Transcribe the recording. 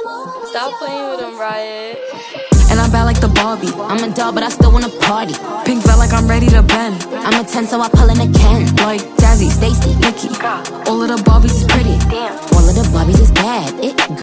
Stop playing with him, Riot. And I'm bad like the Barbie. I'm a doll, but I still wanna party. Pink felt like I'm ready to bend. I'm a 10, so I pull in a Ken. Like Jazzy, Stacy, Nikki. All of the Barbies is pretty. Damn. All of the Barbies is bad. It